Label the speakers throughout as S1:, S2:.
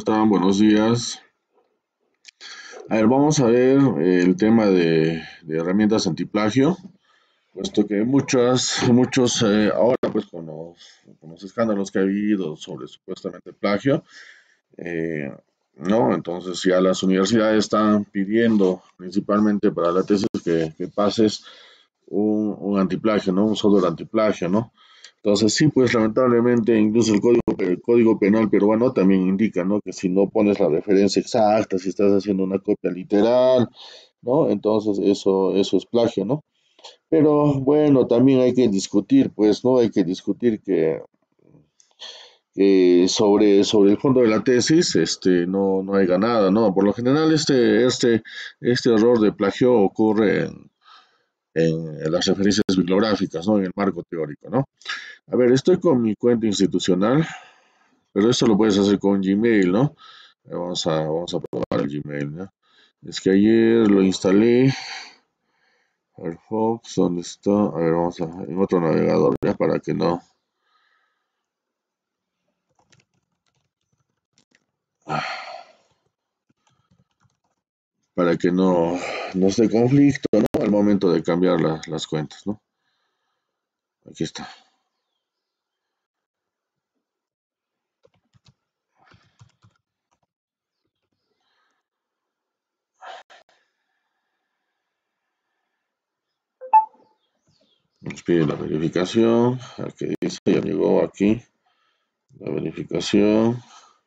S1: están? Buenos días. A ver, vamos a ver el tema de herramientas antiplagio, puesto que muchos, ahora pues con los escándalos que ha habido sobre supuestamente plagio, eh, ¿no? Entonces ya las universidades están pidiendo principalmente para la tesis que pases un antiplagio, ¿no? Un software antiplagio, ¿no? Entonces sí, pues lamentablemente incluso el código penal peruano también indica, ¿no? Que si no pones la referencia exacta, si estás haciendo una copia literal, ¿no? Entonces eso es plagio, ¿no? Pero bueno, también hay que discutir, pues, ¿no? Hay que discutir que sobre el fondo de la tesis, no haya nada, ¿no? Por lo general, este error de plagio ocurre en las referencias bibliográficas, ¿no? En el marco teórico, ¿no? A ver, estoy con mi cuenta institucional, pero esto lo puedes hacer con Gmail, ¿no? Vamos a probar el Gmail, ¿no? Es que ayer lo instalé, Firefox, ¿dónde está? A ver, en otro navegador, ¿ya? Para que no esté conflicto, ¿no? Al momento de cambiar las cuentas, ¿no? Aquí está. Nos pide la verificación, aquí dice, ya llegó aquí, la verificación.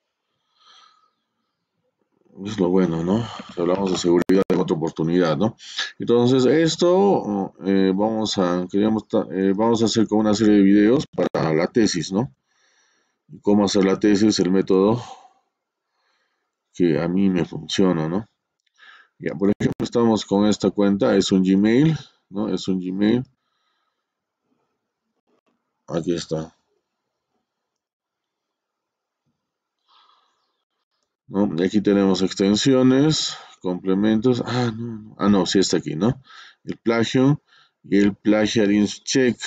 S1: Es lo bueno, ¿no? Si hablamos de seguridad en otra oportunidad, ¿no? Entonces, esto vamos a hacer como una serie de videos para la tesis, ¿no? Y cómo hacer la tesis, el método que a mí me funciona, ¿no? Ya, por ejemplo, estamos con esta cuenta, es un Gmail, ¿no? Es un Gmail, aquí está, ¿no? Y aquí tenemos extensiones, complementos, no, sí está aquí, ¿no? El plagio y el plagiarism check.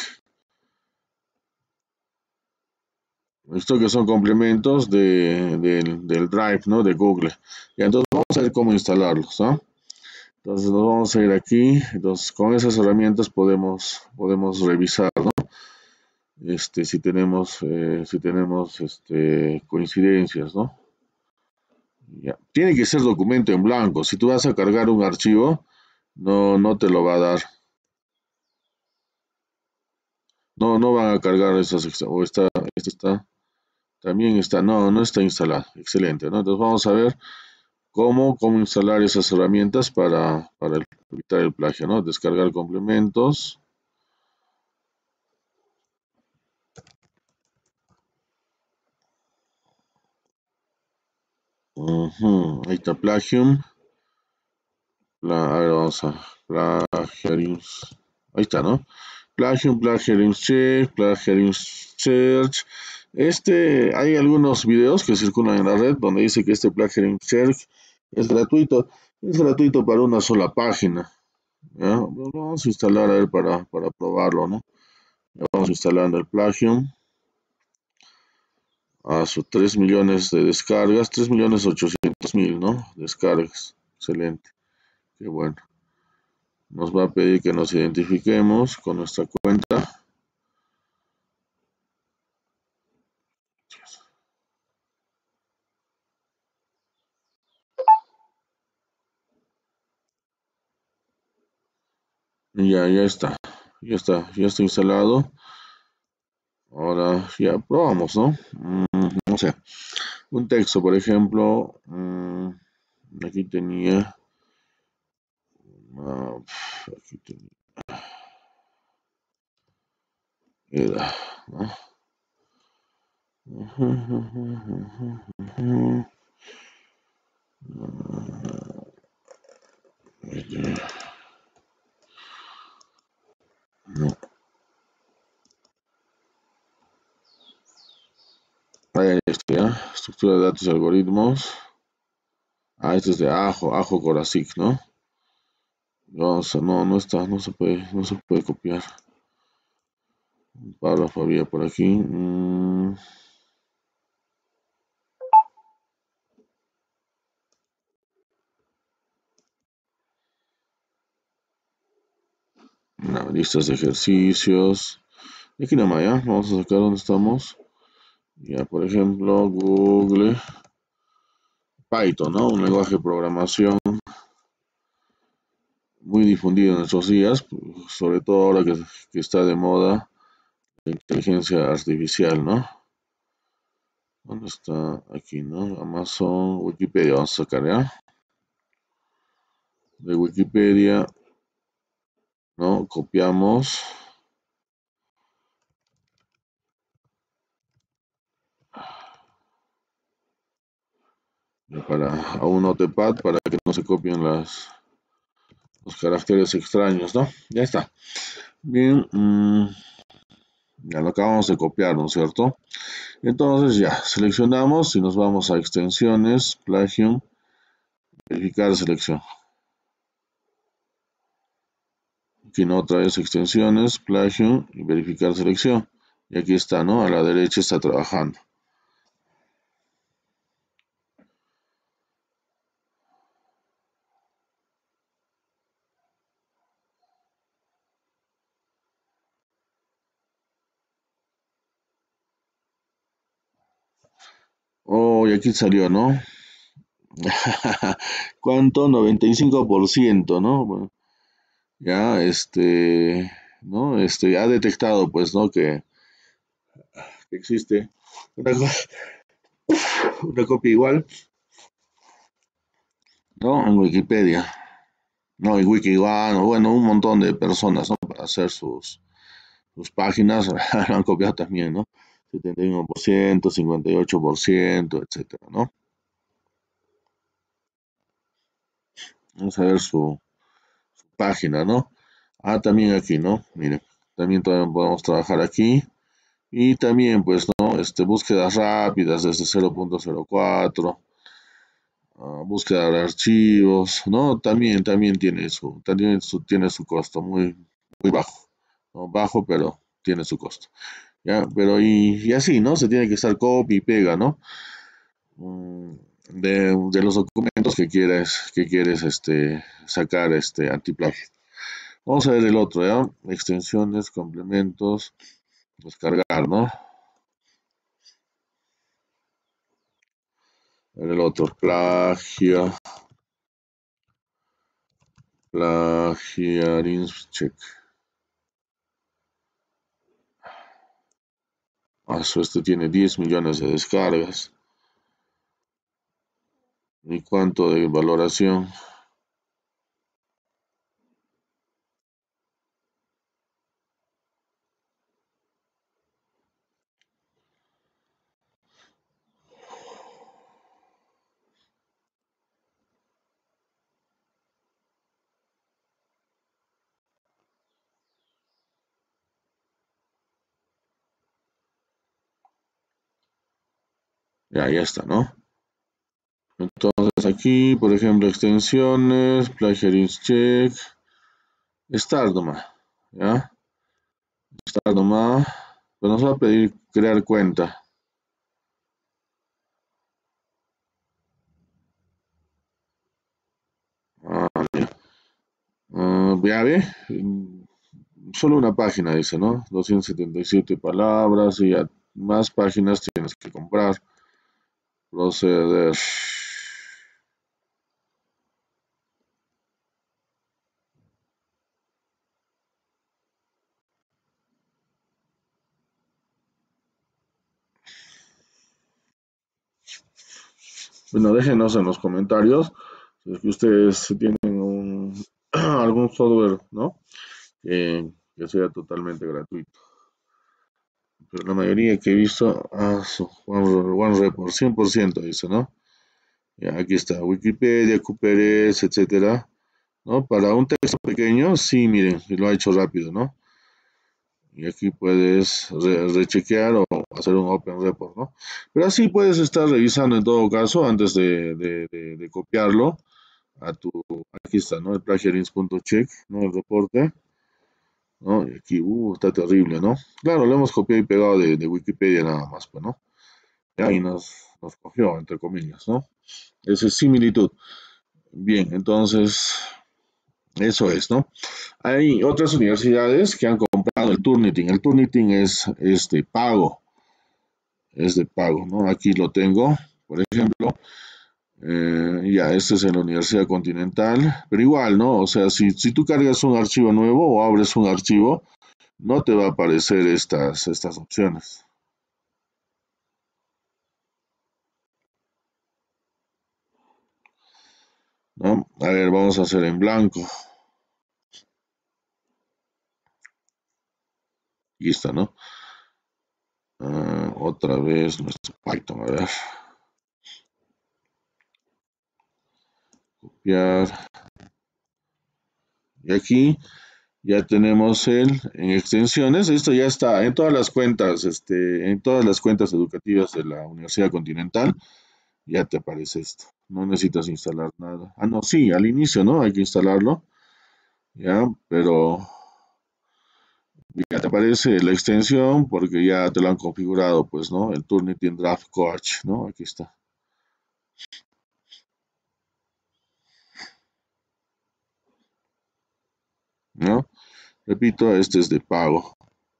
S1: Esto que son complementos del Drive, ¿no? De Google. Y entonces vamos a ver cómo instalarlos, ¿no? Entonces nos vamos a ir aquí. Entonces con esas herramientas podemos revisar, ¿no? Si tenemos coincidencias, ¿no? Ya. Tiene que ser documento en blanco. Si tú vas a cargar un archivo, no te lo va a dar. No van a cargar o también está, no está instalado. Excelente, ¿no? Entonces vamos a ver cómo instalar esas herramientas para evitar el plagio, ¿no? Descargar complementos. Ujú, ahí está Plagium. A ver, vamos a Plagiarium. Ahí está, ¿no? Plagiarium Check, Plagiarium Search. Hay algunos videos que circulan en la red donde dice que este Plagiarium Check es gratuito. Es gratuito para una sola página. ¿Ya? Lo vamos a instalar a ver para probarlo, ¿no? Ya vamos instalando el Plagium. A sus 3 millones de descargas, 3.800.000, ¿no? Descargas. Excelente. Qué bueno. Nos va a pedir que nos identifiquemos con nuestra cuenta. Y ya está. Ya está instalado. Ahora ya probamos, ¿no? No sé. Un texto, por ejemplo. Aquí tenía. Aquí tenía. Era, ¿no? No. Ahí está, ¿ya? Estructura de datos y algoritmos. Este es de Ajo Corazic, ¿no? No está, no se puede copiar. Un párrafo había por aquí. listas de ejercicios. Y aquí nomás, ya, vamos a sacar donde estamos. Ya, por ejemplo, Google Python, ¿no? Un lenguaje de programación muy difundido en nuestros días, sobre todo ahora que está de moda la inteligencia artificial, ¿no? ¿Dónde está? Aquí, ¿no? Amazon, Wikipedia, vamos a sacar, ¿ya? De Wikipedia, ¿no? Copiamos a un notepad para que no se copien los caracteres extraños, ¿no? Ya está. Bien, ya lo acabamos de copiar, ¿no es cierto? Entonces ya, seleccionamos y nos vamos a extensiones, plagio, verificar selección. Aquí no, otra vez extensiones, plagio y verificar selección. Y aquí está, ¿no? A la derecha está trabajando. Oh, y aquí salió, ¿no? ¿Cuánto? 95%, ¿no? Bueno, ya, ¿no? Ha detectado, pues, ¿no? Que existe una, una copia igual, ¿no? En Wikipedia, ¿no? En Wiki1, bueno, un montón de personas, ¿no? Para hacer sus páginas, lo han copiado también, ¿no? 71%, 58%, etcétera, ¿no? Vamos a ver su página, ¿no? Ah, también aquí, ¿no? Miren, también todavía podemos trabajar aquí. Y también, pues, ¿no? Búsquedas rápidas desde 0.04, búsqueda de archivos, ¿no? También tiene su costo muy bajo, ¿no? Bajo, pero tiene su costo, ¿ya? Pero y así, ¿no? Se tiene que estar copia y pega, ¿no? Mm, de los documentos que quieres sacar antiplagio. Vamos a ver el otro, ¿ya? Extensiones, complementos, descargar, ¿no? El otro, plagiarism check. Tiene 10 millones de descargas. ¿Y cuánto de valoración? Ya está, ¿no? Entonces aquí, por ejemplo, extensiones, plagiarism check, start nomás, ¿ya? Start nomás, pero nos va a pedir crear cuenta. Ah, ya ve, solo una página dice, ¿no? 277 palabras y ya más páginas tienes que comprar. Proceder. Bueno, déjenos en los comentarios si es que ustedes tienen algún software, ¿no? Que sea totalmente gratuito. Pero la mayoría que he visto, OneReport, 100% dice, ¿no? Ya, aquí está, Wikipedia, QPRS, etcétera, ¿no? Para un texto pequeño, sí, miren, lo ha hecho rápido, ¿no? Y aquí puedes rechequear o hacer un Open Report, ¿no? Pero así puedes estar revisando en todo caso antes de copiarlo aquí está, ¿no? El plagiarism.check, ¿no? El reporte, ¿no? Y aquí, está terrible, ¿no? Claro, lo hemos copiado y pegado de Wikipedia nada más, pues, ¿no? Y ahí nos cogió, entre comillas, ¿no? Esa es similitud. Bien, entonces, Eso es, ¿no? Hay otras universidades que han comprado el Turnitin. El Turnitin es de pago, ¿no? Aquí lo tengo, por ejemplo. Ya, este es en la Universidad Continental, pero igual, ¿no? O sea, si tú cargas un archivo nuevo o abres un archivo, no te va a aparecer estas opciones, ¿no? A ver, vamos a hacer en blanco. Aquí está, ¿no? Otra vez nuestro Python, a ver, copiar. Y aquí ya tenemos en extensiones. Esto ya está en todas las cuentas, en todas las cuentas educativas de la Universidad Continental. Ya te aparece esto. No necesitas instalar nada. Ah, no, sí, al inicio, ¿no? Hay que instalarlo, ya, pero ya te aparece la extensión porque ya te lo han configurado, pues, ¿no? El Turnitin Draft Coach, ¿no? Aquí está, ¿no? Repito, este es de pago.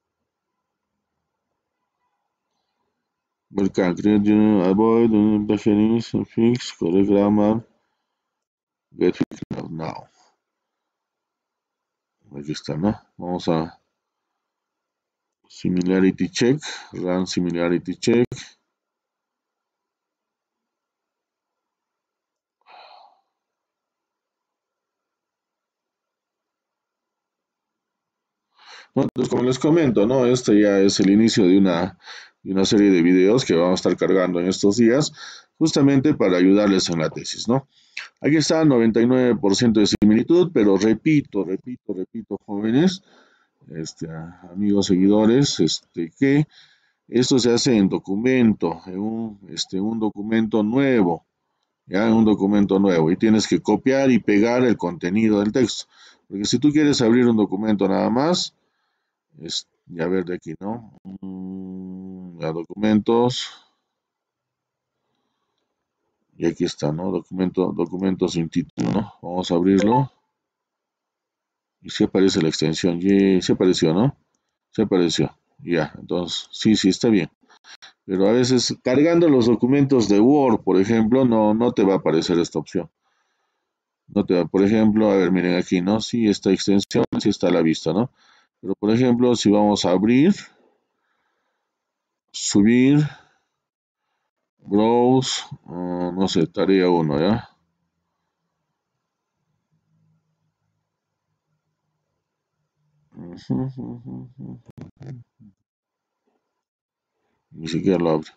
S1: Welcome, create, avoid, beginning, fix, correct grammar, get fixed now. Aquí está, ¿no? Vamos a similarity check, run similarity check. ¿No? Entonces, como les comento, ¿no? Este ya es el inicio de una serie de videos que vamos a estar cargando en estos días, justamente para ayudarles en la tesis, ¿no? Aquí está 99% de similitud, pero repito, jóvenes, amigos seguidores, que esto se hace en documento, un documento nuevo, ya en un documento nuevo, y tienes que copiar y pegar el contenido del texto. Porque si tú quieres abrir un documento nada más, ya ver de aquí, ¿no? Ya documentos, y aquí está, ¿no? Documento sin título, ¿no? Vamos a abrirlo, y si aparece la extensión, y sí apareció, ¿no? Se apareció, ya, entonces, sí, está bien. Pero a veces cargando los documentos de Word, por ejemplo, no te va a aparecer esta opción. No te va, por ejemplo, a ver, miren aquí, ¿no? Sí, esta extensión, sí está a la vista, ¿no? Pero, por ejemplo, si vamos a abrir, subir, browse, no sé, tarea uno, ¿ya? Ni siquiera lo abre.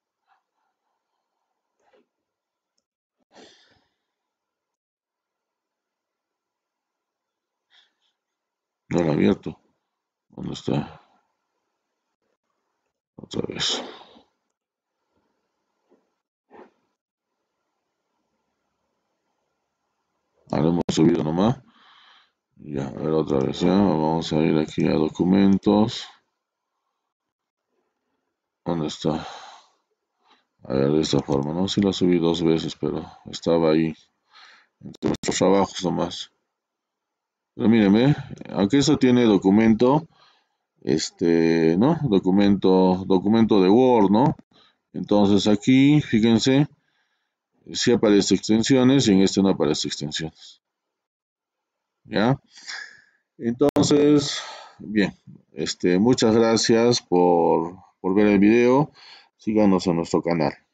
S1: No lo ha abierto. ¿Dónde está? Otra vez. Ahora hemos subido nomás. Ya, a ver otra vez, ¿ya? Vamos a ir aquí a documentos. ¿Dónde está? A ver, de esta forma, ¿no? Sí la subí dos veces, pero estaba ahí entre nuestros trabajos nomás. Pero míreme, aunque eso tiene documento, ¿no? Documento de Word, ¿no? Entonces aquí, fíjense, sí aparece extensiones y en este no aparece extensiones. ¿Ya? Entonces, bien, muchas gracias por ver el video. Síganos en nuestro canal.